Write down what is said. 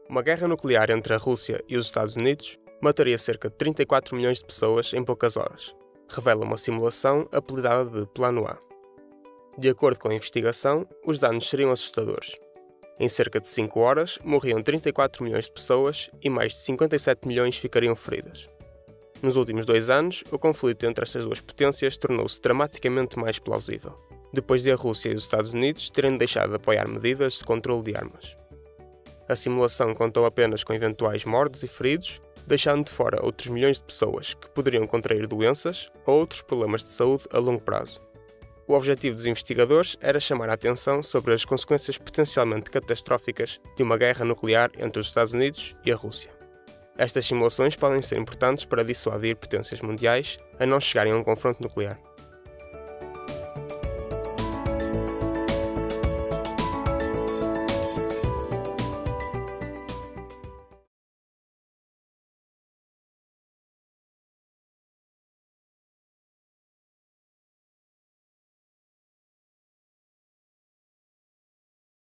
Uma guerra nuclear entre a Rússia e os Estados Unidos mataria cerca de 34 milhões de pessoas em poucas horas, revela uma simulação apelidada de Plano A. De acordo com a investigação, os danos seriam assustadores. Em cerca de 5 horas, morriam 34 milhões de pessoas e mais de 57 milhões ficariam feridas. Nos últimos 2 anos, o conflito entre estas duas potências tornou-se dramaticamente mais plausível, depois de a Rússia e os Estados Unidos terem deixado de apoiar medidas de controle de armas. A simulação contou apenas com eventuais mortos e feridos, deixando de fora outros milhões de pessoas que poderiam contrair doenças ou outros problemas de saúde a longo prazo. O objetivo dos investigadores era chamar a atenção sobre as consequências potencialmente catastróficas de uma guerra nuclear entre os Estados Unidos e a Rússia. Estas simulações podem ser importantes para dissuadir potências mundiais a não chegarem a um confronto nuclear.